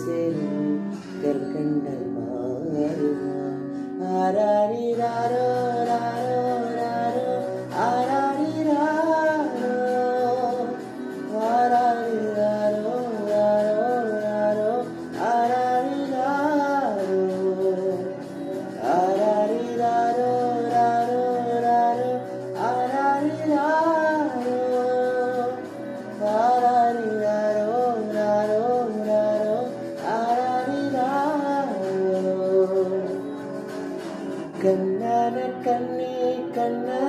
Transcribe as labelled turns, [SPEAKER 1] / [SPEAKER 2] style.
[SPEAKER 1] சேரும் கற்கண்டல் மாறுமா ஆராரிராரோ ராரோ ராரோ ஆராரிராரோ ஆராரிராரோ ராரோ ராரோ ஆராரிராரோ ஆராரிராரோ ராரோ ராரோ ஆராரிராரோ ஆராரிராரோ ராரோ ராரோ ஆராரிராரோ கண்ணான கண்ணே கண்ணா